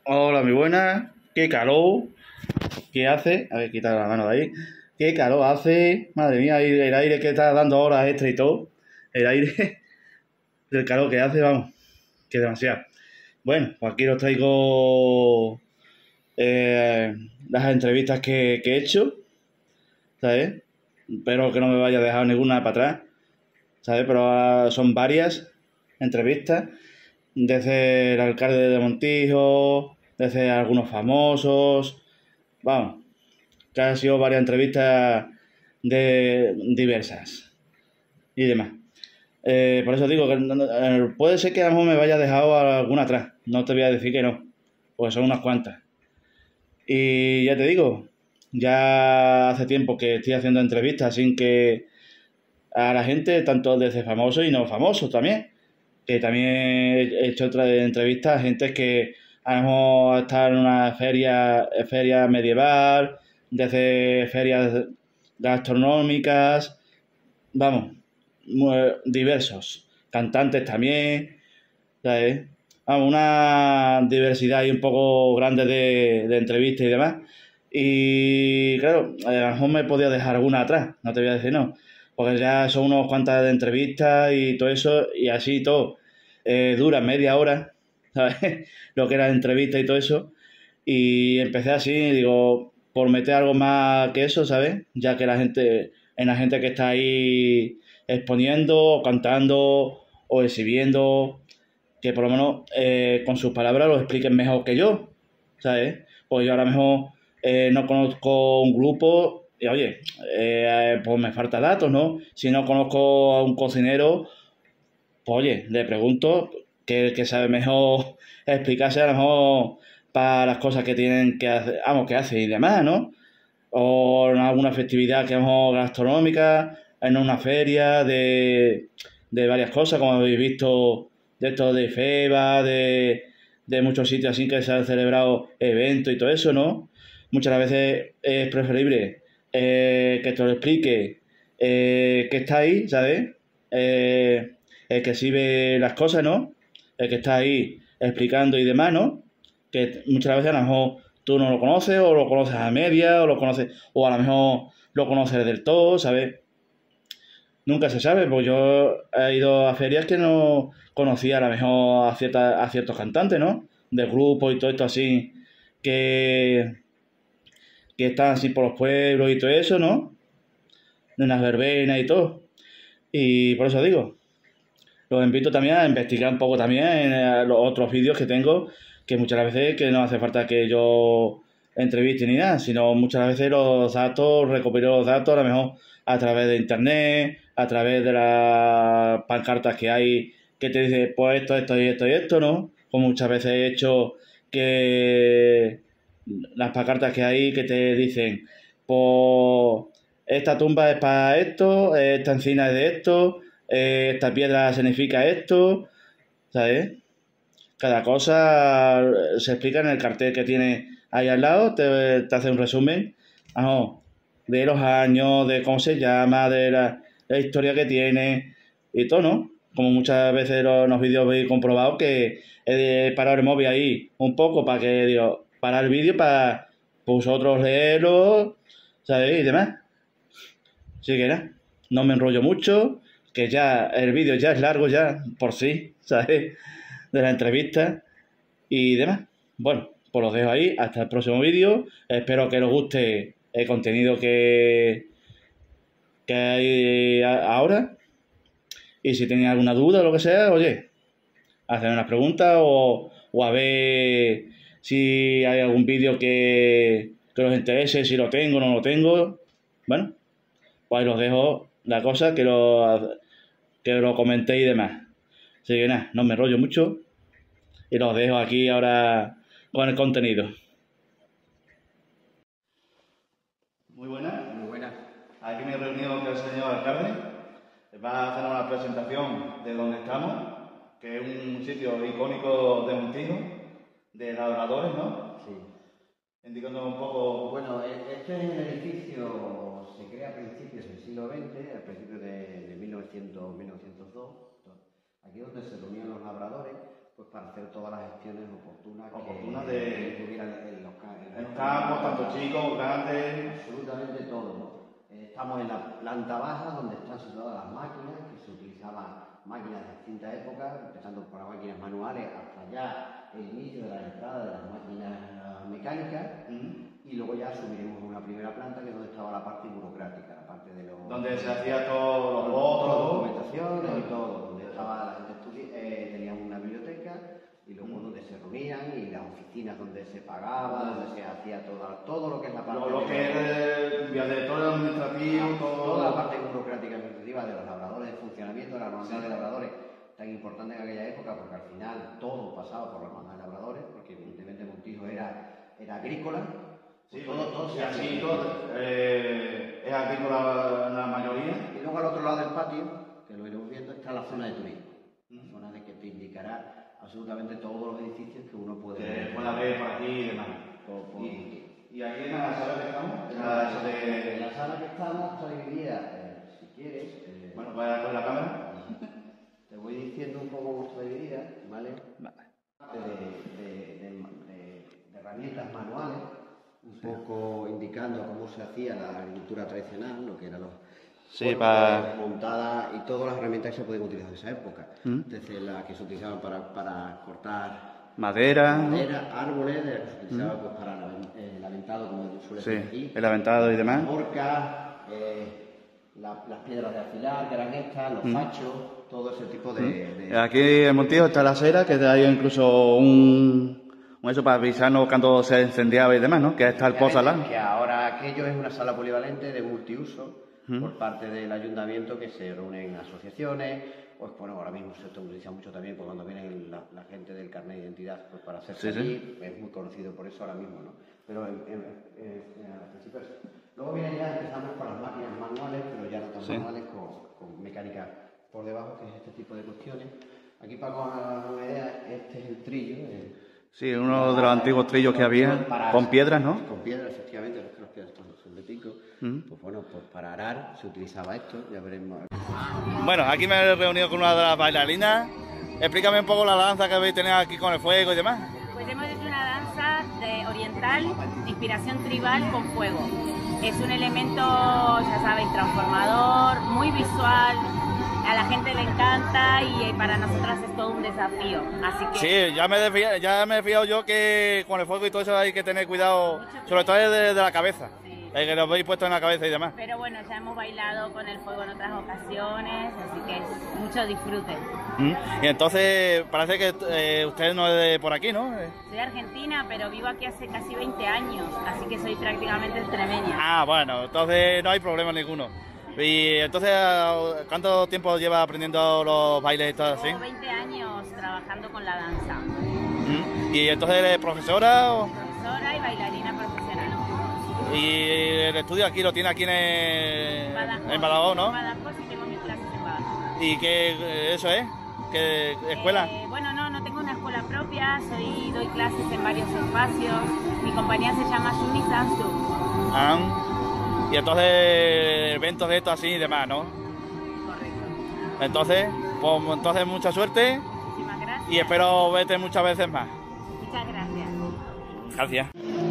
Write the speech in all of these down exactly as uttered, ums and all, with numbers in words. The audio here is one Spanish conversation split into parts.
Hola, mi buena. Qué calor. ¿Qué hace? A ver, quita la mano de ahí. Qué calor hace. Madre mía, el el aire que está dando horas extra y todo. El aire del calor que hace, vamos, que demasiado. Bueno, pues aquí os traigo eh, las entrevistas que, que he hecho, ¿sabes? Espero que no me vaya a dejar ninguna para atrás, ¿sabes? Pero ah, son varias entrevistas, desde el alcalde de Montijo, desde algunos famosos, vamos, que han sido varias entrevistas de diversas y demás. Eh, por eso digo que no- no- eh, puede ser que a lo mejor me vaya dejado alguna atrás. No te voy a decir que no, porque son unas cuantas. Y ya te digo, ya hace tiempo que estoy haciendo entrevistas sin que a la gente, tanto desde famosos y no famosos también, que también he hecho otras entrevistas a gente que a lo mejor está en una feria, feria medieval, desde ferias gastronómicas, vamos, muy diversos, cantantes también, ¿sabes? Vamos, una diversidad y un poco grande de, de entrevistas y demás. Y claro, a lo mejor me podía dejar alguna atrás, no te voy a decir no, porque ya son unos cuantas de entrevistas y todo eso, y así y todo. Eh, dura media hora, ¿sabes? Lo que era entrevista y todo eso. Y empecé así, digo, por meter algo más que eso, ¿sabes? Ya que la gente, en la gente que está ahí exponiendo, o cantando, o exhibiendo, que por lo menos eh, con sus palabras lo expliquen mejor que yo, ¿sabes? Pues yo ahora mejor eh, no conozco un grupo y oye, eh, pues me falta datos, ¿no? Si no conozco a un cocinero, pues oye, le pregunto que, que sabe mejor explicarse a lo mejor para las cosas que tienen que hacer, vamos, que hace y demás, ¿no? O en alguna festividad que a lo mejor gastronómica, en una feria de, de varias cosas, como habéis visto, de esto de FEBA, de, de muchos sitios así que se han celebrado eventos y todo eso, ¿no? Muchas veces es preferible eh, que te lo explique eh, que está ahí, ¿sabes? Eh, el que sí ve las cosas, ¿no? El que está ahí explicando y demás, ¿no? Que muchas veces a lo mejor tú no lo conoces, o lo conoces a media, o lo conoces, o a lo mejor lo conoces del todo, ¿sabes? Nunca se sabe, pues yo he ido a ferias que no conocía a lo mejor a, cierta, a ciertos cantantes, ¿no? De grupos y todo esto así, que, que están así por los pueblos y todo eso, ¿no? De unas verbenas y todo. Y por eso digo, los invito también a investigar un poco también en eh, los otros vídeos que tengo, que muchas veces que no hace falta que yo entreviste ni nada, sino muchas veces los datos, recopilo los datos a lo mejor a través de internet, a través de las pancartas que hay que te dice pues esto, esto y esto y esto, ¿no? Como muchas veces he hecho que las pancartas que hay que te dicen, pues esta tumba es para esto, esta encina es de esto, eh, esta piedra significa esto, ¿sabes? Cada cosa se explica en el cartel que tiene ahí al lado, te, te hace un resumen, vamos, de los años, de cómo se llama, de la, la historia que tiene y todo, ¿no? Como muchas veces lo- en los vídeos habéis comprobado que he de parar el móvil ahí un poco para que, digo, parar el vídeo para vosotros leerlo, ¿sabes? Y demás. Así que nada, no me enrollo mucho, que ya el vídeo ya es largo ya por sí, ¿sabes? De la entrevista y demás. Bueno, pues los dejo ahí, hasta el próximo vídeo. Espero que os guste el contenido que, que hay a- ahora. Y si tenéis alguna duda o lo que sea, oye, hacedme unas preguntas o, o a ver si hay algún vídeo que, que os interese, si lo tengo o no lo tengo. Bueno, pues ahí los dejo la cosa, que lo, que lo comenté y demás. Así que nada, no me enrollo mucho y los dejo aquí ahora con el contenido. Muy buenas. Muy buenas. Aquí me he reunido con el señor alcalde. Va a hacer una presentación de donde estamos, que es un sitio icónico de Montijo, de labradores, ¿no? Sí. Indicando un poco. Bueno, e- este edificio se crea a principios del siglo veinte, a principios de, de mil novecientos, mil novecientos dos. Aquí es donde se reunían los labradores, pues para hacer todas las gestiones oportunas, oportunas que, de, que tuvieran en los, en en los campos, tanto chicos, grandes. Absolutamente todo, ¿no? Eh, estamos en la planta baja, donde están situadas las máquinas, que se utilizaban máquinas de distintas épocas, empezando por las máquinas manuales hasta ya el inicio de la entrada de las máquinas mecánicas, mm. y luego ya subiremos a una primera planta, que es donde estaba la parte burocrática, la parte de los... Donde se hacía todos los votos, todas las documentaciones y todo, donde estaba la gente estudiando, eh, teníamos una biblioteca, y luego mm. donde se reunían, y las oficinas donde se pagaba, donde se hacía todo, todo lo que es la parte... Lo, lo que es el directorio administrativo, todo... Toda la parte burocrática administrativa de los labradores, el funcionamiento de la hermandad sí. de labradores, tan importante en aquella época, porque al final todo pasaba por la hermandad de labradores, porque evidentemente Montijo era, era agrícola. Sí, todo, todo, sí, así todo eh, es agrícola la mayoría. Y luego al otro lado del patio, que lo iremos viendo, está la zona de turismo, la mm. zona de que te indicará absolutamente todos los edificios que uno puede que ver. pueda ver por aquí y demás. Por, por... Y, y aquí en la sala que estamos, en la, la, de... en la sala que estamos está dividida, eh, si quieres. Eh, bueno, voy a poner la cámara. Te voy diciendo un poco cómo está dividida, ¿vale? Vale. De, de, de, de, de herramientas manuales, un sí. poco indicando cómo se hacía la agricultura tradicional, lo que eran los sí, para montadas y todas las herramientas que se podían utilizar en esa época, ¿Mm? desde las que se utilizaban para, para cortar madera, madera, árboles, de las que se utilizaban ¿Mm? pues, para el aventado, como suele sí, ser aquí, el aventado y demás, horcas, eh, la, las piedras de afilar, que eran estas, los ¿Mm? fachos, todo ese tipo de, ¿Mm? de... Aquí en Montijo está la acera, que hay incluso un... eso para avisarnos cuando se incendiaba y demás, ¿no? Que está el posalán. Que ahora aquello es una sala polivalente de multiuso ¿Mm? por parte del ayuntamiento, que se reúnen asociaciones, pues bueno, ahora mismo se utiliza mucho también pues, cuando viene la, la gente del carnet de identidad pues, para hacerse sí, allí, sí. es muy conocido por eso ahora mismo, ¿no? Pero en, en, en, en al principio es... Luego viene ya, empezamos con las máquinas manuales, pero ya no tan sí. manuales, con, con mecánica por debajo, que es este tipo de cuestiones. Aquí para que hagan una idea, este es el trillo. El, sí, uno de los antiguos trillos que había, para, con piedras, ¿no? Con piedras, efectivamente, los que las piedras son de pico. ¿Mm? Pues bueno, pues para arar se utilizaba esto, ya veremos. Bueno, aquí me he reunido con una de las bailarinas. Explícame un poco la danza que habéis tenido aquí con el fuego y demás. Pues hemos hecho una danza de oriental, de inspiración tribal con fuego. Es un elemento, ya sabéis, transformador, muy visual. A la gente le encanta y para nosotras es todo un desafío. Así que... Sí, ya me, he fijado, ya me he fijado yo que con el fuego y todo eso hay que tener cuidado, sobre todo de, de la cabeza. Sí. El que lo habéis puesto en la cabeza y demás. Pero bueno, ya hemos bailado con el fuego en otras ocasiones, así que es mucho disfrute. ¿Mm? Y entonces parece que eh, usted no es de por aquí, ¿no? Soy argentina, pero vivo aquí hace casi veinte años, así que soy prácticamente extremeña. Ah, bueno, entonces no hay problema ninguno. Y entonces, ¿cuánto tiempo lleva aprendiendo los bailes y todo así? Llevo veinte años trabajando con la danza. ¿Mm? ¿Y entonces eres profesora? O... Profesora y bailarina profesional. ¿Y el estudio aquí lo tiene aquí en, el... Badajoz, en Badajoz, no? En Badajoz sí tengo mis clases en Badajoz. ¿Y qué eso es? ¿Qué escuela? Eh, bueno, no, no tengo una escuela propia, soy, doy clases en varios espacios. Mi compañía se llama Yuni Sansu. Ah. Y entonces eventos de esto así y demás, ¿no? Correcto. Entonces, pues entonces mucha suerte. Muchísimas gracias. Y espero verte muchas veces más. Muchas gracias. Gracias.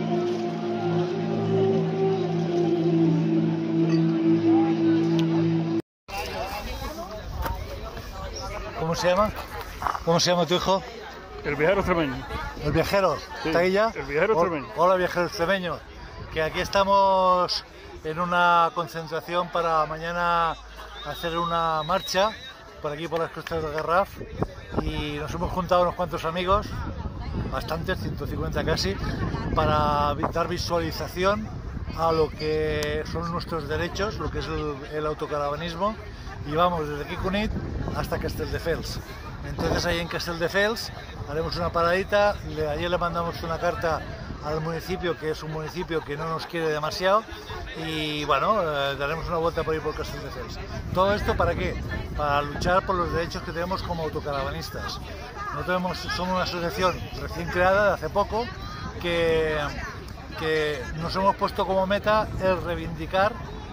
¿Cómo se llama? ¿Cómo se llama tu hijo? El viajero extremeño. ¿El viajero? Sí, ¿Está ahí ya? El viajero extremeño. Hola, viajero extremeño. Que aquí estamos en una concentración para mañana hacer una marcha por aquí por las costas del Garraf y nos hemos juntado unos cuantos amigos, bastantes, ciento cincuenta casi, para dar visualización a lo que son nuestros derechos, lo que es el, el autocaravanismo, y vamos desde aquí Cunit hasta Castelldefels. Entonces ahí en Castelldefels haremos una paradita, le, ayer le mandamos una carta al municipio, que es un municipio que no nos quiere demasiado, y bueno, eh, daremos una vuelta por ahí por Castelldefels. ¿Todo esto para qué? Para luchar por los derechos que tenemos como autocaravanistas. Nosotros somos una asociación recién creada de hace poco que, que nos hemos puesto como meta el reivindicar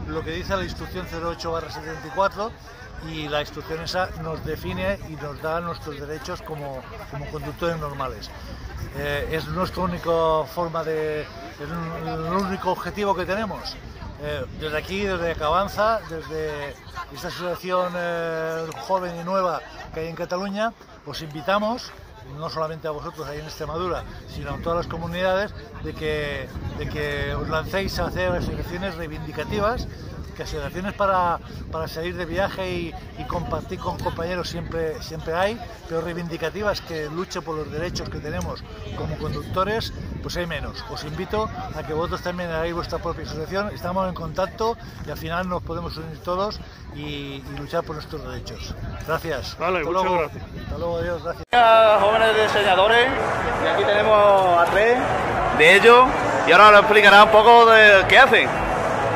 lo que dice la instrucción cero ocho barra setenta y cuatro, y la instrucción esa nos define y nos da nuestros derechos como, como conductores normales. Eh, es nuestra única forma de, es el único objetivo que tenemos. Eh, desde aquí, desde Cabanza, desde esta asociación eh, joven y nueva que hay en Cataluña, os invitamos, no solamente a vosotros ahí en Extremadura, sino a todas las comunidades, de que, de que os lancéis a hacer asociaciones reivindicativas, que asociaciones para, para salir de viaje y, y compartir con compañeros siempre, siempre hay, pero reivindicativas que luchen por los derechos que tenemos como conductores, pues hay menos. Os invito a que vosotros también hagáis vuestra propia asociación, estamos en contacto y al final nos podemos unir todos y, y luchar por nuestros derechos. Gracias. Vale, Hasta muchas luego. gracias. Hasta luego, adiós, gracias. Jóvenes diseñadores, y aquí tenemos a tres de ellos, y ahora nos explicará un poco de qué hacen.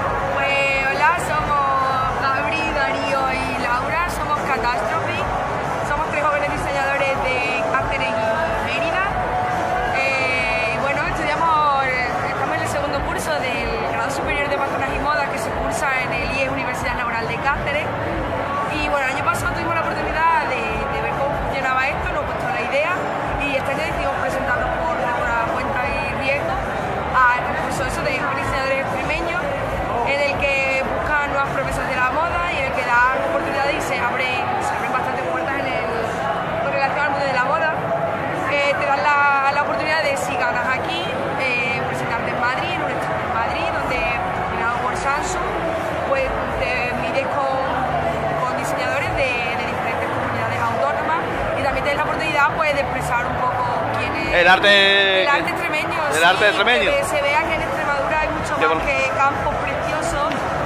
En el I E Universidad Laboral de Cáceres, y bueno, el año pasado tuvimos la oportunidad de, de ver cómo funcionaba esto, nos gustó la idea y este año decidimos presentarnos por nuestra cuenta y riesgo al concurso eso de jóvenes diseñadores extremeños, en el que buscan nuevas promesas de la moda y en el que dan oportunidades y se abren, se abren bastantes puertas en, el, en relación al mundo de la moda. Eh, te dan la, la oportunidad de, si ganas aquí, eh, presentarte en Madrid, en un stand en Madrid, donde patrocinado por Samsung, pues te mides con, con diseñadores de, de diferentes comunidades autónomas y también tienes la oportunidad pues, de expresar un poco quién es el arte, el arte extremeño. El sí, arte extremeño. Que se vea que en Extremadura hay mucho más bueno. que campos preciosos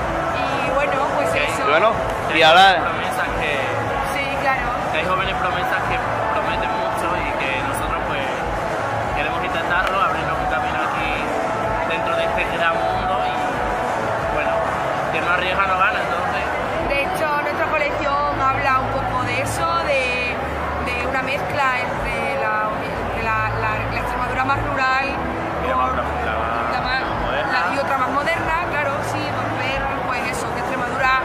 y bueno, pues okay. eso. Bueno, y ahora... promesas que, sí, claro. que hay jóvenes promesas que prometen mucho y que nosotros pues queremos intentarlo, abrirnos un camino aquí dentro de este gran mundo y bueno, que no arriesga no gana, entonces. De hecho, nuestra colección habla un poco de eso, de, de una mezcla entre la, entre la, la, la Extremadura más rural y, la más, la más, la más, más moderna. La, y otra más moderna, claro, sí, por ver pues eso, que Extremadura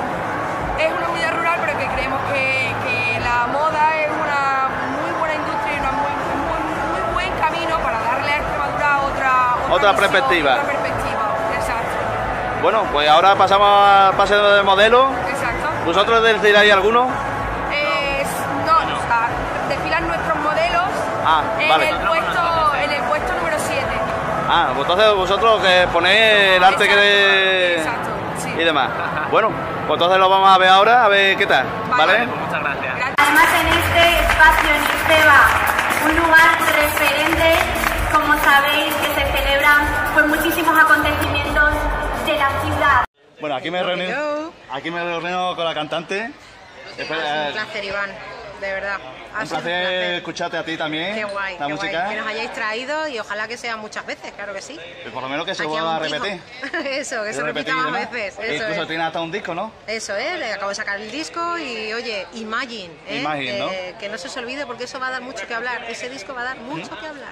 es una unidad rural, pero que creemos que, que la moda es una muy buena industria y un muy, muy, muy buen camino para darle a Extremadura otra, otra, Otra visión, perspectiva. Otra perspectiva, exacto. Bueno, pues ahora pasamos al paseo de modelo. Exacto. ¿Vosotros desfiláis alguno? Eh, no, o sea, desfilan nuestros modelos Ah, en, vale. el puesto, en el puesto número siete. Ah, pues entonces vosotros que ponéis el arte Exacto, que de... exacto, sí. y demás. Bueno, pues entonces lo vamos a ver ahora, a ver qué tal, ¿vale? Vale. Pues muchas gracias. Además, en este espacio, en Ixteba, un lugar referente, como sabéis, que se celebran pues, muchísimos acontecimientos de la ciudad. Bueno, aquí me reúno, aquí me reúno con la cantante. Espera, Un placer, Iván, de verdad. Ha un sido placer escucharte a ti también. Qué guay, la qué música. guay. Que nos hayáis traído y ojalá que sea muchas veces, claro que sí. Y por lo menos que se Aquí vuelva a a un fijo. repetir. Eso, que Y se repetir repita y más demás. veces. E Eso incluso es. tiene hasta un disco, ¿no? Eso es, le acabo de sacar el disco y oye, Imagine, ¿eh? Imagine, ¿no? Eh, que no se os olvide porque eso va a dar mucho que hablar. Ese disco va a dar mucho que hablar.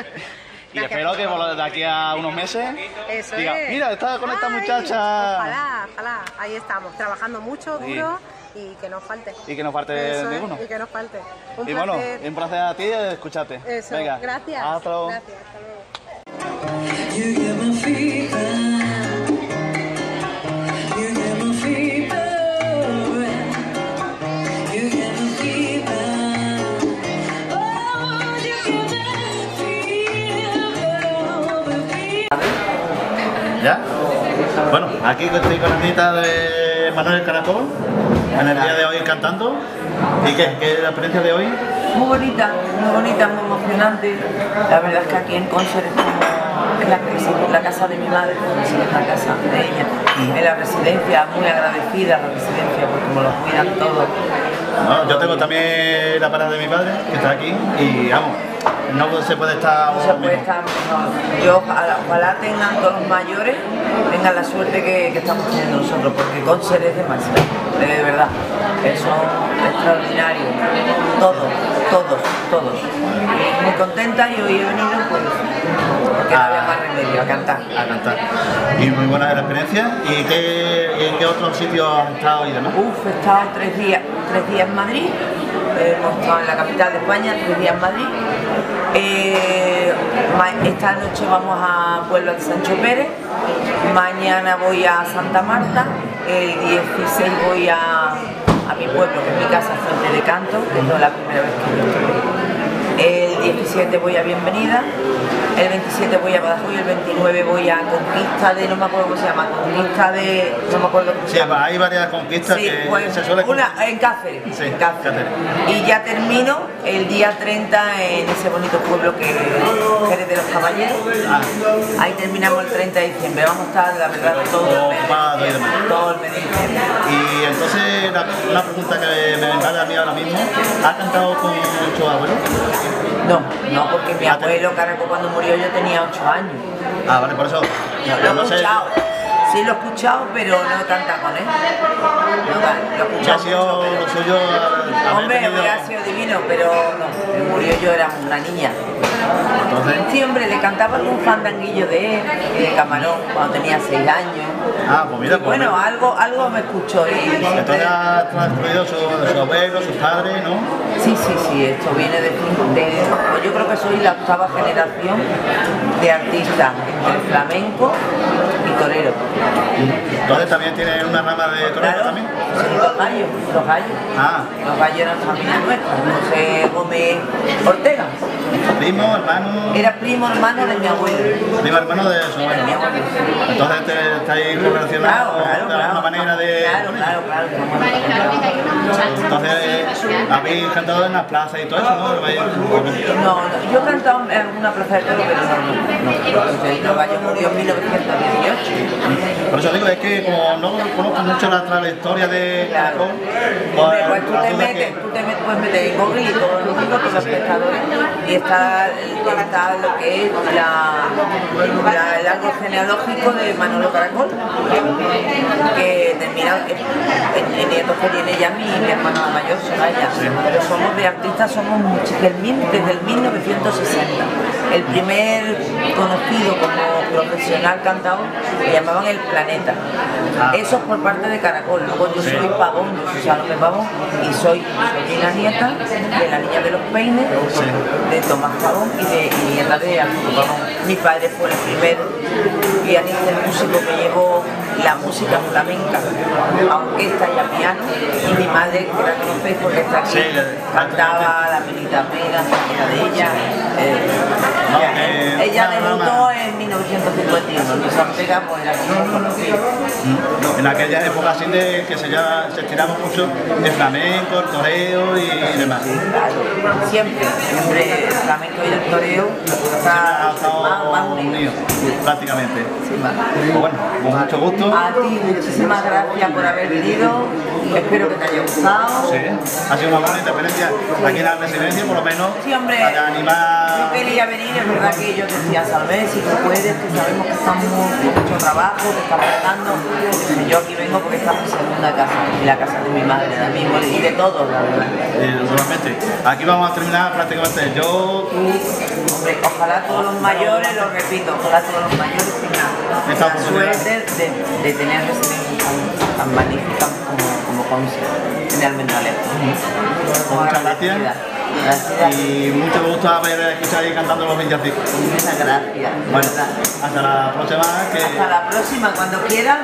Y espero que por de aquí a unos meses Eso diga, es. mira, está con esta Ay, muchacha. Ojalá, ojalá. Ahí estamos, trabajando mucho, Sí. duro y que nos falte. Y que no falte Eso es, ninguno. y que nos falte. Un Y bueno, placer. un placer a ti escucharte. Eso, Venga, gracias. hasta luego. Gracias, hasta luego. You get my fever. You get my fever. You get my fever. Oh, you get my fever. ¿Ya? Bueno, aquí estoy con la nieta de Manuel Caracol, en el día de hoy cantando. ¿Y qué? ¿Qué es la experiencia de hoy? Muy bonita, muy bonita, muy emocionante. La verdad es que aquí en Cóncer es como es la, es la casa de mi madre, es la casa de ella. En la residencia, muy agradecida la residencia porque me lo cuidan todo. No, yo tengo también la parada de mi padre, que está aquí, y vamos, no se puede estar... No se puede estar mejor. Yo ojalá, ojalá tengan todos los mayores, tengan la suerte que, que estamos teniendo nosotros, porque Cóncer es demasiado, de verdad. Son extraordinarios, todos, todos, todos. Muy contenta y hoy he venido pues, porque no había más remedio. sí, a cantar. A cantar. Y muy buena la experiencia. ¿Y, qué, y en qué otros sitios has estado y demás? Uf, he estado tres días, tres días en Madrid, eh, hemos estado en la capital de España, tres días en Madrid. Eh, esta noche vamos a Puebla de Sancho Pérez, mañana voy a Santa Marta, el dieciséis voy a, a mi pueblo, que es mi casa, Fuente de Canto, que es la primera vez que yo estoy. El diecisiete voy a Bienvenida, el veintisiete voy a Badajoz y el veintinueve voy a Conquista de, no me acuerdo cómo se llama, Conquista de, no me acuerdo cómo se Sí, llama. hay varias conquistas Sí, que pues, se suelen... una en Cáceres, Sí, en Cáceres. Cáceres. Y ya termino el día treinta en ese bonito pueblo que es Jerez de los Caballeros. Ah. Ahí terminamos el treinta de diciembre, vamos a estar, la verdad, todo el mes de Ocupado y diciembre, demás. todo el mes de diciembre. Y entonces, la- una pregunta que me vendrá a mí ahora mismo, ¿has cantado con tu abuelo? No, no, porque mi abuelo Caraco cuando murió yo tenía ocho años. Ah, vale, por eso. No, lo he no sé, escuchado, sí lo he escuchado, pero no he cantado con él. No, lo he ¿qué escuchado ha sido mucho, pero- lo suyo? haber Hombre, tenido- hubiera sido divino, pero no, él murió yo era una niña. Entonces, Sí, hombre, le cantaba algún fandanguillo de él, de Camarón, cuando tenía seis años. ah, pues mira, pues Bueno, mira. algo, algo me escuchó y siempre- Entonces ha transcurrido su, de su abuelo, sus padres, ¿no? Sí, sí, sí, esto viene de, de- pues yo creo que soy la octava generación de artistas entre flamenco y torero. Entonces también tiene una rama de torero Claro, también. sí, los gallos, los gallos. Ah, Los gallos eran familia nuestra, José Gómez Ortega. primo, hermano, Era primo hermano de mi abuelo. primo hermano de su De mi abuelo. abuelo. Entonces te estáis relacionados Claro, claro, de alguna claro. manera de... Claro, claro, claro. Entonces, habéis cantado en las plazas y todo eso, ¿no? No, no, yo he cantado en alguna plaza de toro, pero no, no, no. Los gallos murió en mil novecientos dieciocho. Por eso digo, es que como no conozco mucho la trayectoria de Claro. Caracol, Hombre, pues tú la te duda metes, que- tú te metes, puedes meter en Google y todo lo digo, todos los pescadores, y está, está lo que es la, la- el árbol genealógico de Manolo Caracol, que termina, el, el nieto que tiene ya mi, mi hermano mayor, Soraya, pero somos de artistas, somos muchos, del mil- desde el mil novecientos sesenta. El primer conocido como profesional cantador le llamaban El Planeta. Eso es por parte de Caracol. Luego yo soy Pavón, yo soy Salomé Pavón y soy sobrina nieta de la Niña de los Peines, de Tomás Pavón y, de, y nieta de Arturo Pavón. Mi padre fue el primer pianista y músico que llevó la música flamenca a orquesta y a piano, y mi madre, que la conocéis porque está aquí, Sí, cantaba la Melita Mega, era de ella. eh, No, ella- eh, ella una debutó rama. en mil novecientos cincuenta y uno, Luis Ortega pues era muy conocido. En aquella época así de que se, ya, se estiraba mucho el flamenco, el toreo y demás. Claro, siempre, siempre el flamenco y el toreo Ha está más, más estado unido. unido, prácticamente. Sí, más. Pues bueno, con mucho gusto. A ti, muchísimas gracias por haber venido, espero que te haya gustado. Sí, ha sido una buena interferencia aquí en la residencia, por lo menos, Sí, hombre, para animar. yo quería venir, es verdad que yo decía, Salve, si tú puedes, que sabemos que estamos con mucho trabajo, que estamos tratando. Yo aquí vengo porque esta es mi segunda casa, y la casa de mi madre también, y de todos, la verdad. Eh, naturalmente. Aquí vamos a terminar prácticamente yo, tú, Hombre, ojalá todos los mayores, lo repito, ojalá todos los mayores tengan Esta la oportunidad. suerte de, de tener residencias tan, tan magníficas como, como Conce, generalmente Alejandro. muchas gracias. Gracias. Y mucho gusto haber escuchado ahí cantando los villancicos. Muchas gracias. Bueno, hasta la próxima. Que... Hasta la próxima, cuando quieran,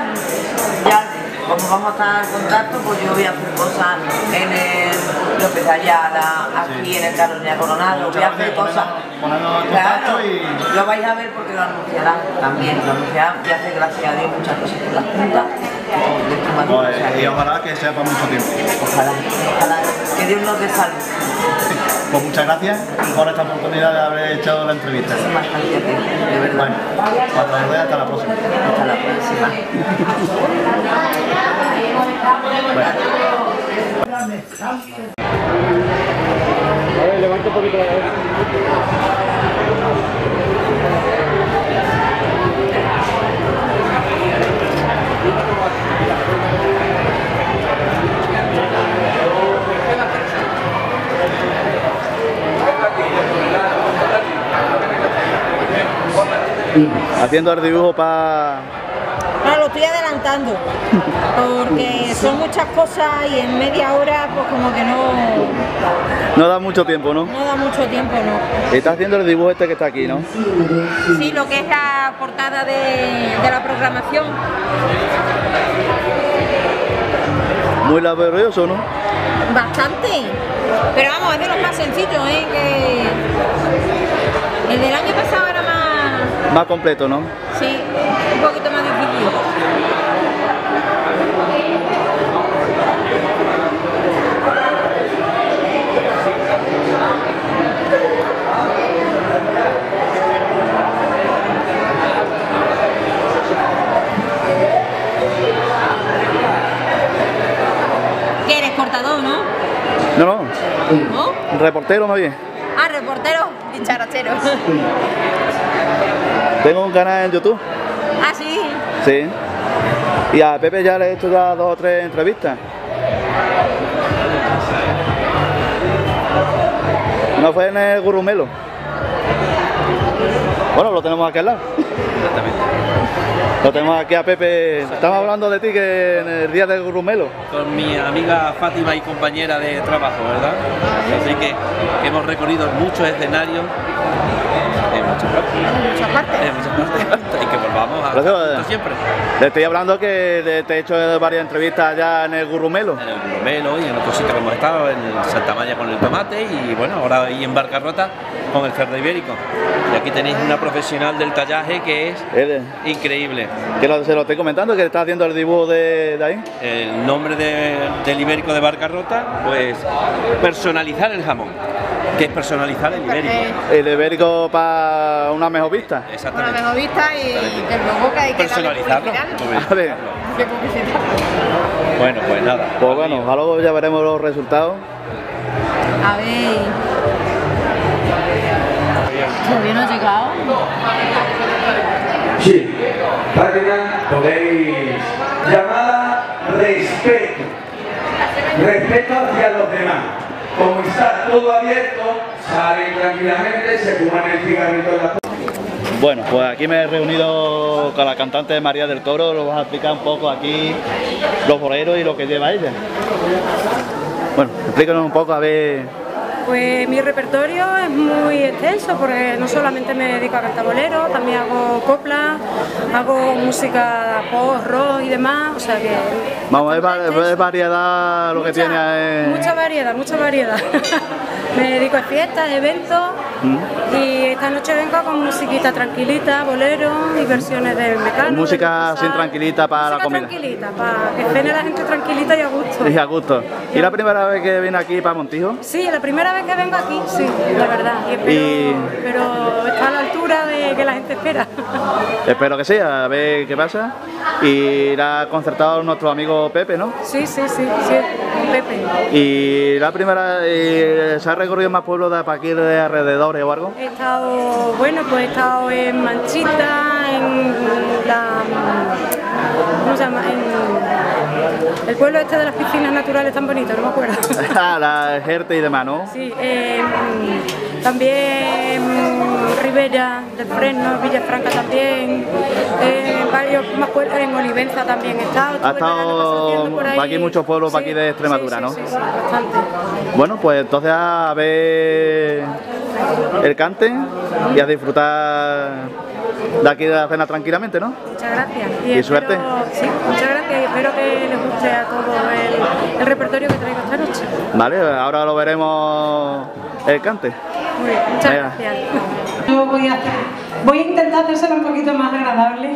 ya como vamos a estar en contacto, pues yo voy a hacer cosas en el López Ayala, aquí en el Carolina Coronado, voy a hacer cosas. Ponernos en contacto Claro, y... lo vais a ver porque lo anunciarán también, lo anunciarán y hace gracias a Dios muchas cosas por las juntas. Pues, y ojalá que sea por mucho tiempo. Ojalá, ojalá, que Dios nos dé salud. Pues muchas gracias por esta oportunidad de haber hecho la entrevista. Muchísimas gracias, de verdad. Bueno, hasta luego, hasta la próxima. Hasta la próxima. A ver, levanta un poquito la cabeza. Gracias. Haciendo el dibujo para... No, lo estoy adelantando, porque son muchas cosas y en media hora pues como que no... No da mucho tiempo, ¿no? No da mucho tiempo, no. Está haciendo el dibujo este que está aquí, ¿no? Sí, lo que es la portada de, de la programación. Muy laborioso, ¿no? Bastante, pero vamos, es de los más sencillos, ¿eh? Que el del año pasado era más... Más completo, ¿no? Sí, un poquito más difícil. ¿Qué eres, cortador, no? No, no. ¿No? Reportero más bien. Ah, reportero, dicharachero. Tengo un canal en YouTube. Ah, sí. Sí. Y a Pepe ya le he hecho ya dos o tres entrevistas. Una fue en el Gurrumelo. Bueno, lo tenemos aquí al lado. Exactamente. Lo tenemos aquí a Pepe. Estamos hablando de ti que en el día del Gurrumelo. Con mi amiga Fátima y compañera de trabajo, ¿verdad? Así que hemos recorrido muchos escenarios en muchas partes. En muchas partes. En muchas partes. Y que volvamos a Gracias. siempre. Le estoy hablando que te he hecho varias entrevistas allá en el Gurrumelo. En el Gurrumelo y en otros sitios que hemos estado, en Santa María con el tomate y bueno, ahora ahí en Barcarrota con el cerdo ibérico. Y aquí tenéis una profesional del tallaje que es Él, increíble. Que lo, se lo estoy comentando, que está haciendo el dibujo de, de ahí. El nombre de, del ibérico de Barcarrota, pues personalizar el jamón, que es personalizar el ibérico. El ibérico para una mejor vista. Una Exactamente. mejor vista y que luego que hay que darle Personalizarlo. publicidad. A ver, Que publicidad. Bueno, pues nada. pues bueno, luego ya veremos los resultados. A ver. ¿Todavía no ha llegado? Sí, página podéis llamada respeto, respeto hacia los demás. Como está todo abierto, salen tranquilamente, se fuman el cigarrito en la... Bueno, pues aquí me he reunido con la cantante María del Toro, lo vas a explicar un poco aquí los boleros y lo que lleva ella. Bueno, explícanos un poco a ver... Pues mi repertorio es muy extenso porque no solamente me dedico a cantar bolero, también hago copla, hago música pop, rock y demás, o sea que... Vamos, es, va- es variedad lo que mucha, tiene... eh, Mucha variedad, mucha variedad. Me dedico a fiestas, eventos ¿Mm? y esta noche vengo con musiquita tranquilita, bolero y versiones de Mecano. Música así tranquilita para la Música comida. tranquilita, para que cene la gente tranquilita y a gusto. Y a gusto. ¿Y la primera vez que viene aquí para Montijo? Sí, la primera vez que vengo aquí, sí, la verdad. Y espero, Y- pero está a la altura de que la gente espera. Espero que sea, a ver qué pasa. Y la ha concertado nuestro amigo Pepe, ¿no? Sí, sí, sí, sí, con Pepe. Y la primera, eh, ¿se ha recorrido más pueblos de para aquí de alrededores o algo? He estado, bueno, pues he estado en Manchita, en la... ¿Cómo se llama? En el pueblo este de las piscinas naturales tan bonito, no me acuerdo. La Jerte y demás, ¿no? Sí, eh, también Ribera del Fresno, Villafranca también, eh, varios más pueblos, en Olivenza también he estado. Ha estuve el verano pasado haciendo por estado ahí. aquí muchos pueblos para Sí, aquí de Extremadura, sí, ¿no? sí, sí, sí, bastante. Bueno, pues entonces a ver el cante y a disfrutar de aquí de la cena tranquilamente, ¿no? Muchas gracias. Y espero- suerte. Sí, muchas gracias y espero que les guste a todos el, el repertorio que traigo esta noche. Vale, ahora lo veremos el cante. Muy bien, muchas Venga. gracias. Yo voy a, voy a intentar hacérselo un poquito más agradable.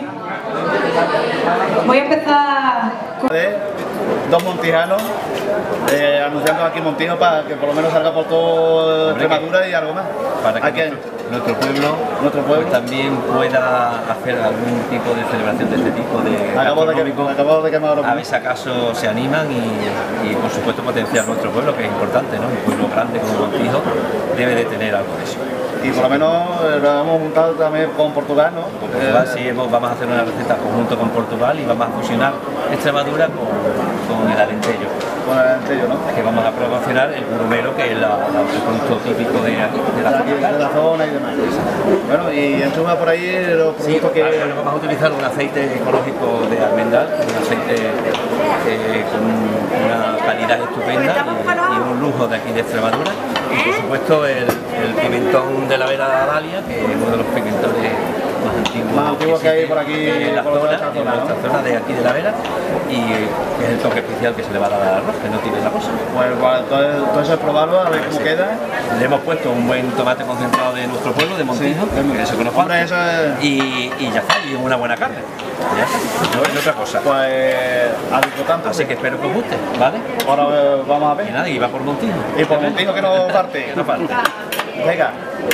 Voy a empezar con... Dos montijanos eh, anunciando aquí Montijo para que por lo menos salga por todo Extremadura y algo más. Para que Aquí en- nuestro, nuestro pueblo, nuestro pueblo también pueda hacer algún tipo de celebración de este tipo de Acabo de, que, gastronómico. acabo de quemar los A ver si acaso se animan y, y por supuesto potenciar nuestro pueblo, que es importante, ¿no? Un pueblo grande como Montijo debe de tener algo de eso. Y por lo menos eh, lo hemos juntado también con Portugal, ¿no? Con Portugal sí, hemos, vamos a hacer una receta conjunto con Portugal y vamos a fusionar Extremadura con, con el alentejo. Con el alentejo, ¿no? Que vamos a promocionar el grumelo, que es la, la, el producto típico de aquí, de la, de, de la zona y demás. Bueno, y enchuma por ahí los productos sí, que... Bueno, vamos a utilizar un aceite ecológico de almendral, un aceite eh, con una calidad estupenda y, y un lujo de aquí de Extremadura. Y por supuesto el, el pimentón de la Vera Dalia, que es uno de los pimentones más antiguos, más antiguos que, que hay por aquí en la por zona, zona, en nuestra ¿no? zona de aquí de la Vera, y que es el toque especial que se le va a dar al arroz, que no tiene la cosa. Pues bueno, todo eso es probarlo, a ver cómo sí. queda. Le hemos puesto un buen tomate concentrado de nuestro pueblo, de Montijo, sí, que eso que nos falta, eso es... y, y ya está, y una buena carne. Ya está, no es otra cosa. Pues a disfrutar. Así que espero que os guste, ¿vale? Ahora eh, vamos a ver. Y nada, y va por Montijo. Y por Montijo que no parte. Que no falta. Venga.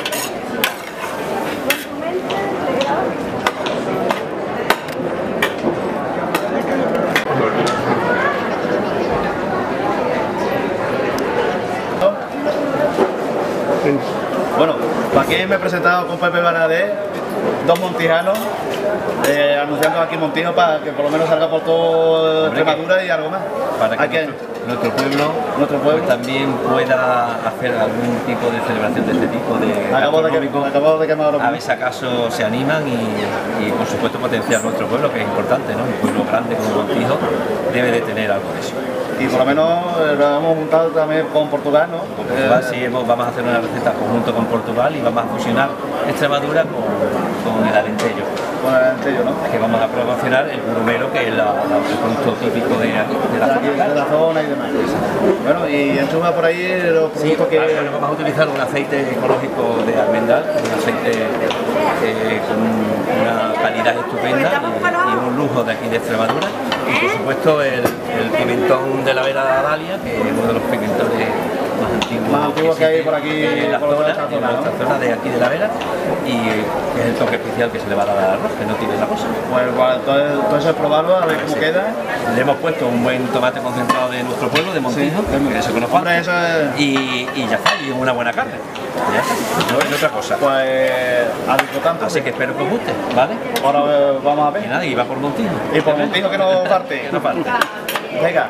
Bueno, aquí me he presentado con Pepe Bernadette, dos montijanos, eh, anunciando aquí Montijo para que por lo menos salga por todo Extremadura y algo más. Para que aquí, nuestro, nuestro pueblo, nuestro pueblo pues, también pueda hacer algún tipo de celebración de este tipo de acabo de, que, acabo de quemar a ver si acaso se animan y, y por supuesto potenciar nuestro pueblo, que es importante, ¿no? Un pueblo grande como Montijo debe de tener algo de eso. Y por lo menos eh, lo hemos juntado también con Portugal, ¿no? Con Portugal sí, hemos, vamos a hacer una receta conjunto con Portugal y vamos a fusionar Extremadura con, con el alentejo. Con el alentejo, ¿no? Que vamos a promocionar el grumelo, que es la, la, el producto típico de aquí, de la, de, de la zona y demás. Bueno, y enchuma por ahí los productos sí, que... Bueno, vamos a utilizar un aceite ecológico de almendral, un aceite eh, con una calidad estupenda y, y un lujo de aquí de Extremadura. Y por supuesto el, el pimentón de la Vera Dalia, que es uno de los pimentones más antiguos, más antiguos que, que hay por aquí en la por zona, zona, en nuestra ¿no? zona de aquí de la Vera, y que es el toque especial que se le va a dar al arroz, que no tiene la cosa. Pues bueno, todo, todo eso es probarlo, a ver cómo sí. queda. Le hemos puesto un buen tomate concentrado de nuestro pueblo, de Montijo, sí. que eso que nos falta, eso es... y, y ya está, y una buena carne. Ya está, no es otra cosa. Pues a disfrutar. Así que espero que os guste, ¿vale? Ahora eh, vamos a ver. Y nada, y va por Montijo. Y por Montijo que no parte. Que no falta. Venga.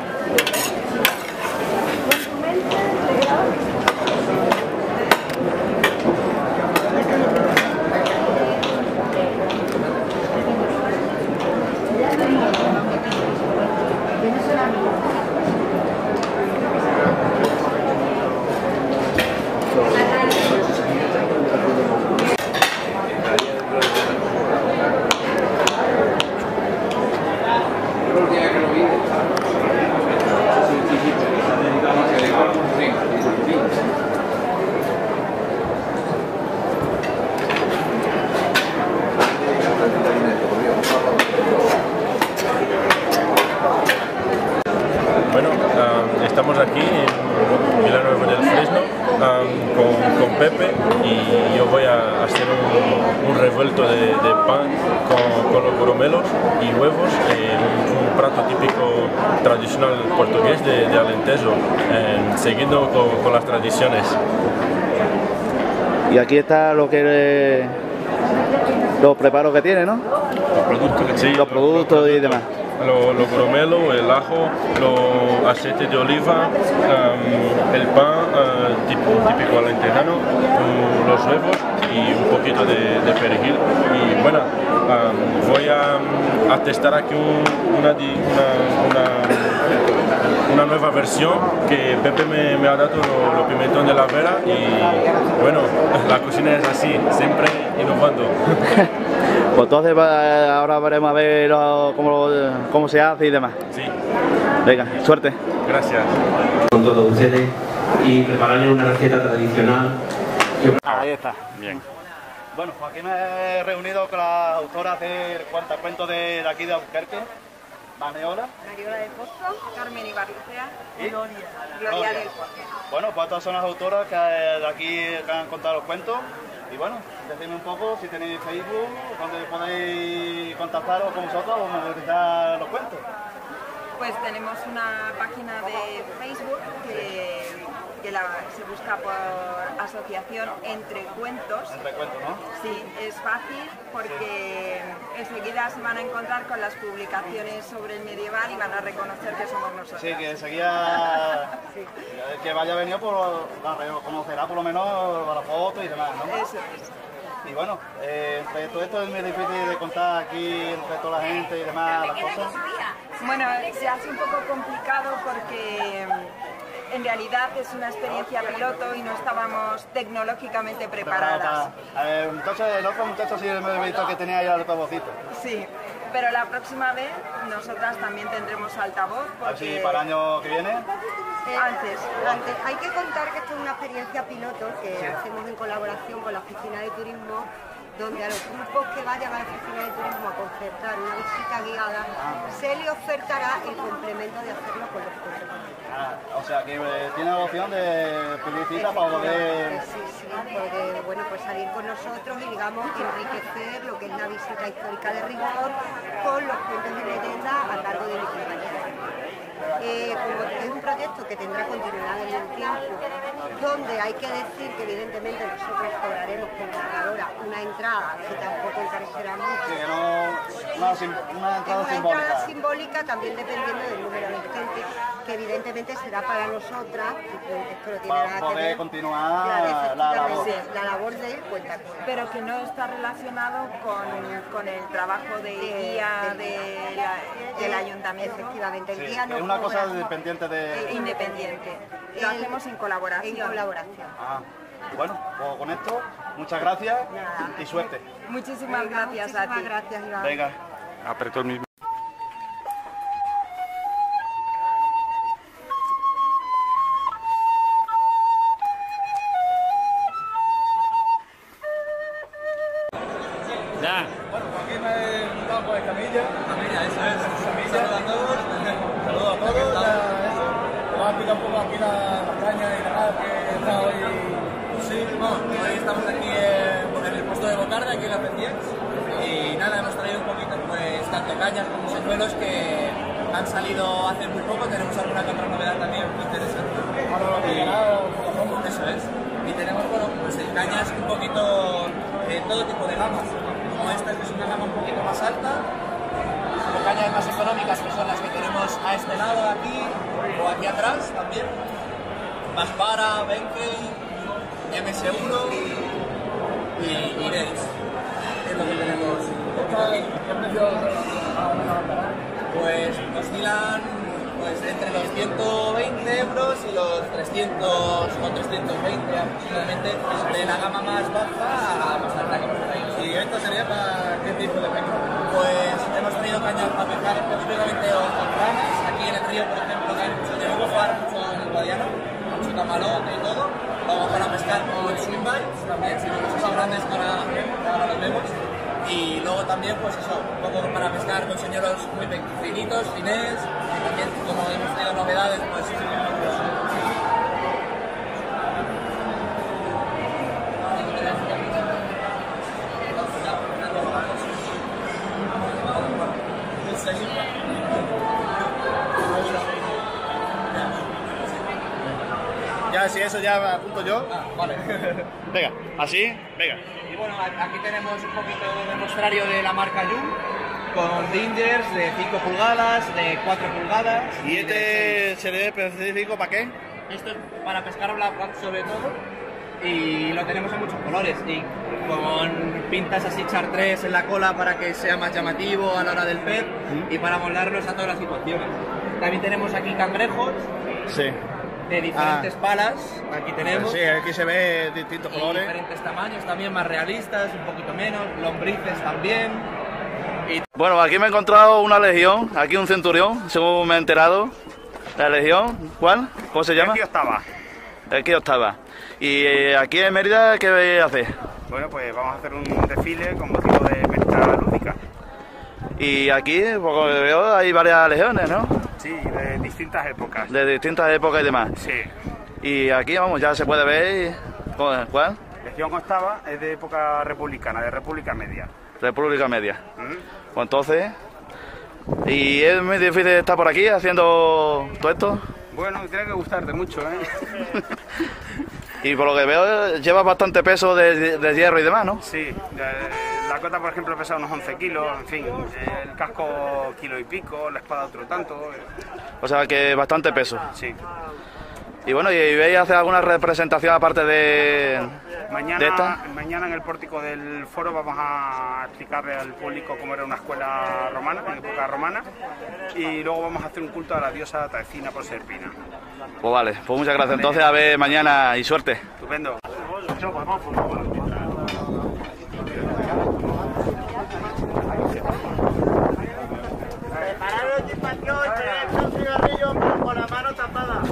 Estamos aquí en Villanueva del Fresno um, con, con Pepe y yo voy a hacer un, un revuelto de, de pan con, con los grumelos y huevos, eh, un, un plato típico tradicional portugués de, de Alentejo, eh, siguiendo con, con las tradiciones. Y aquí está lo que eh, los preparos que tiene, ¿no? Los productos que sí, los productos y demás. Los lo grumelos, el ajo, los aceite de oliva, um, el pan uh, tipo, típico alentejano, um, los huevos y un poquito de, de perejil. Y bueno, um, voy a, a testar aquí un, una, una, una, una nueva versión que Pepe me, me ha dado los lo pimentón de la Vera y bueno, la cocina es así, siempre innovando. Pues entonces ahora veremos a ver cómo, cómo se hace y demás. Sí. Venga, suerte. Gracias. Con todos ustedes y prepararles una receta tradicional. Ahí está. Bien. Bueno, pues aquí me he reunido con la autora del cuentacuentos de, de aquí de Albuquerque, Maniola. Mariola del Pozo, Carmen Ibarlucea y Gloria, Gloria del Pozo. Bueno, pues estas son las autoras que de aquí que han contado los cuentos. Y bueno, decidme un poco si tenéis Facebook, donde podéis contactaros con vosotros o monetizar los cuentos. Pues tenemos una página de Facebook que que la, se busca por asociación entre cuentos. Entre cuentos, ¿no? Sí, es fácil porque enseguida se van a encontrar con las publicaciones sobre el medieval y van a reconocer que somos nosotros. Sí, que enseguida sí. que vaya venido por la reconocerá por lo menos la foto y demás, ¿no? Eso es. Y bueno, eh, entre todo esto es muy difícil de contar aquí entre toda la gente y demás las cosas. Bueno, se hace un poco complicado porque en realidad es una experiencia piloto y no estábamos tecnológicamente preparadas. A ver, muchachos, el otro muchacho sí me he visto que tenía ahí altavocito. Sí, pero la próxima vez nosotras también tendremos altavoz. Porque... Así para el año que viene. Eh, antes, antes. Hay que contar que esto es una experiencia piloto que sí. hacemos en colaboración con la Oficina de Turismo, donde a los grupos que vayan a la Oficina de Turismo a concertar una visita guiada, ah. se les ofertará el complemento de hacerlo con los cuentos. Ah, o sea que eh, tiene la opción de pedir cita para poder... Sí, sí, poder bueno, pues salir con nosotros y digamos enriquecer lo que es la visita histórica de rigor con los cuentos de leyenda a cargo de mi compañera. Eh, como es un proyecto que tendrá continuidad en el tiempo, donde hay que decir que evidentemente nosotros cobraremos con narradora una entrada que tampoco encarecerá mucho. Sí, no, una, una entrada una simbólica. entrada simbólica también dependiendo del número de gente, que evidentemente será para nosotras, esto no tiene para nada poder que ver, continuar claro, la labor. Sí, la labor de cuenta. Pero que no está relacionado con, con el trabajo de guía de, de la, del ayuntamiento. Efectivamente, el sí, guía no es una cosa cobra, independiente de... Independiente. Lo el, hacemos en colaboración. En colaboración. Ah, bueno, pues con esto, muchas gracias Nada. y suerte. Muchísimas Venga, gracias muchísimas a ti. Gracias, Iván. Venga, apretó el mismo. Ya. Bueno, pues aquí me he juntado con Camilla. Camilla, eso es. Camilla. Saludos a todos. Saludos a todos. Ya, eso. Vamos a explicar un poco aquí la, la caña y la nada que está hoy. Sí, bueno, hoy estamos aquí en, en el puesto de Bocarde, aquí en la P diez. Y nada, hemos traído un poquito, pues, tanto cañas como señuelos que han salido hace muy poco. Tenemos alguna que otra novedad también muy interesante. Y, eso es. Y tenemos, bueno, pues en cañas un poquito de todo tipo de gamas. Como esta, que es una gama un poquito más alta, o cañas más económicas, que son las que tenemos a este lado aquí o aquí atrás también. Maspara, Benkei, M S uno y Ineris. Es lo que tenemos aquí. ¿Qué precio? Pues oscilan pues, entre los ciento veinte euros y los trescientos o trescientos veinte aproximadamente, de la gama más baja a la más alta que hemos traído. ¿Y esto sería para qué tipo de pesca? Pues hemos traído cañas para pescar específicamente con ranas. Aquí en el río, por ejemplo, que hay mucho de bufar, mucho en el Guadiana, mucho camalote y todo. Vamos para pescar con swimbites también, si los más grandes para ahora los vemos. Y luego también, pues eso, un poco para pescar con señuelos muy pequeñitos, finés, y también, como hemos tenido novedades, pues... Ya, si eso ya apunto yo. Ah, vale. Venga, así, venga. Y bueno, aquí tenemos un poquito de muestrario de la marca Yum, con dingers de cinco pulgadas, de cuatro pulgadas. ¿Y este se ve específico para qué? Esto es para pescar black back sobre todo, y lo tenemos en muchos colores, y con pintas así chartrés en la cola para que sea más llamativo a la hora del pez, y para moldarnos a todas las situaciones. También tenemos aquí cangrejos. Sí. De diferentes ah. palas, aquí tenemos. Sí, aquí se ve distintos y colores. Diferentes tamaños también, más realistas, un poquito menos, lombrices también. Y... Bueno, aquí me he encontrado una legión, aquí un centurión, según me he enterado. La legión, ¿cuál? ¿Cómo se llama? Aquí estaba. Aquí estaba. Y eh, aquí en Mérida, ¿qué hace? Bueno, pues vamos a hacer un desfile con motivo de pesca lúdica. Y aquí, por lo que veo, hay varias legiones, ¿no? Sí, de distintas épocas. De distintas épocas y demás. Sí. Y aquí, vamos, ya se puede ver. ¿Cuál? Legión Octava es de época republicana, de República Media. República Media. ¿Mm? Pues entonces... ¿Y es muy difícil estar por aquí haciendo todo esto? Bueno, tiene que gustarte mucho, ¿eh? Y por lo que veo, llevas bastante peso de, de hierro y demás, ¿no? Sí, la cota, por ejemplo, pesa unos once kilos, en fin, el casco kilo y pico, la espada otro tanto. O sea que bastante peso. Sí. Y bueno, ¿y veis hacer alguna representación aparte de, mañana, de esta? Mañana en el pórtico del foro vamos a explicarle al público cómo era una escuela romana, en época romana, y luego vamos a hacer un culto a la diosa Taecina por Serpina. Pues vale, pues muchas gracias. Entonces, a ver mañana y suerte. Estupendo. Preparar el equipación, tener un cigarrillo con la mano tapada.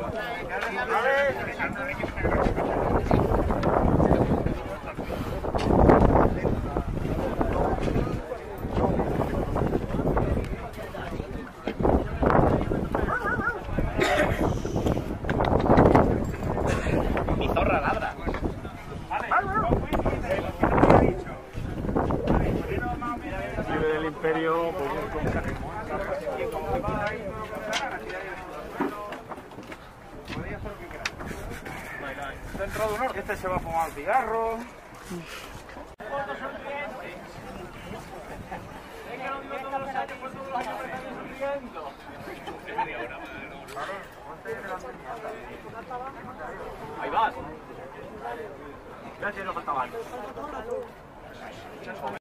Mi zorra ladra. Libre del imperio, Dentro de un orquesta se va a fumar un cigarro.